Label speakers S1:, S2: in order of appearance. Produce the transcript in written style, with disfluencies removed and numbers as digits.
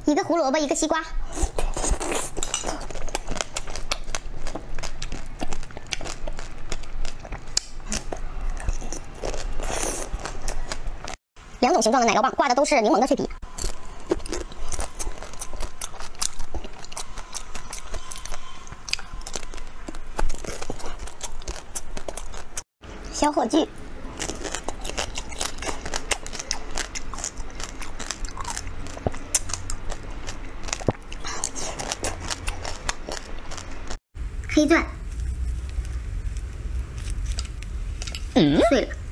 S1: 一个胡萝卜，一个西瓜。两种形状的奶酪棒，挂的都是柠檬的脆皮。小火炬。 黑钻，碎了。